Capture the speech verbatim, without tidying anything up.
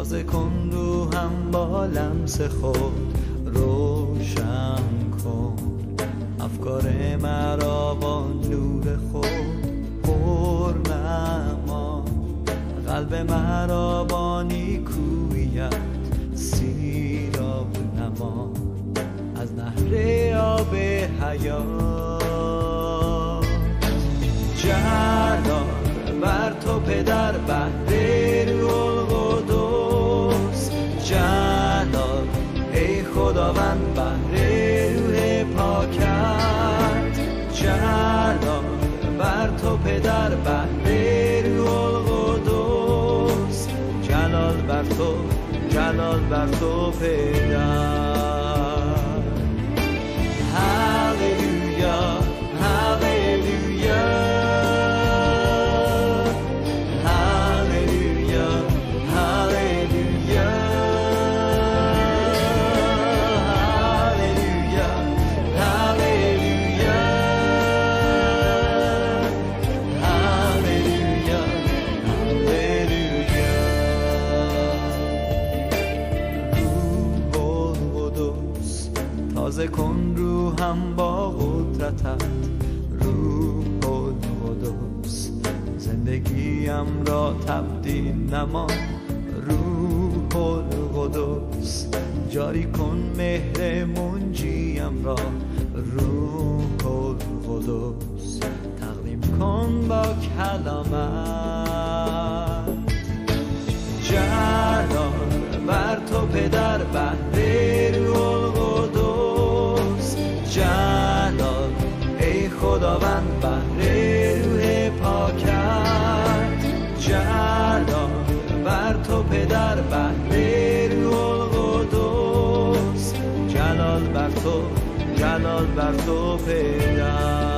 تازه کن روحم با لمس خود روشن کن، افکار مرا با نور خود پر نما، قلب مرا با نیکویت سیراب نما، از نهر آب حیات. جلال بر تو پدر بهر روح القدس، جلال ای خداوند بهر روح پاکت، جلال بر تو پدر بهر روح القدس، جلال بر تو، جلال بر تو پدر. هاللویا هاللویا تازه کن روحم با قدرتت روح القدس، زندگیم را تبدیل نما روح القدس، جاری کن مهر منجیم را روح القدس، تقدیم کن با کلامت. جلال بر تو پدر بهر روح القدس، جلال ای خداوند بهر روح پاکت، جلال بر تو پدر بهر روح القدس، جلال بر تو، جلال بر تو پدر.